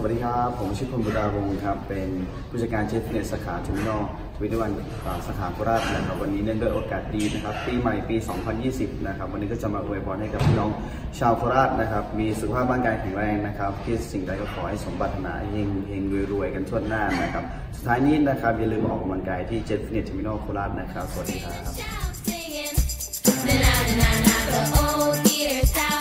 วัสดีครับผมชื่อพลบุตราวงศ์ครับเป็นผู้จัดการเจฟเนสสาขาเทอร์มินอล21สาขาโคราชนะครับวันนี้เนื่องด้วยโอกาสดีนะครับปีใหม่ปี 2020 นะครับวันนี้ก็จะมาอวยพรให้กับพี่น้องชาวโคราชนะครับมีสุขภาพร่างกายแข็งแรงนะครับที่สิ่งใดก็ขอให้สมปรารถนาเฮงรวยกันทั่วหน้านะครับสุดท้ายนี้นะครับอย่าลืมออกกำลังกายที่เจฟเนสเทอร์มินอลโคราชนะครับสวัสดีครับ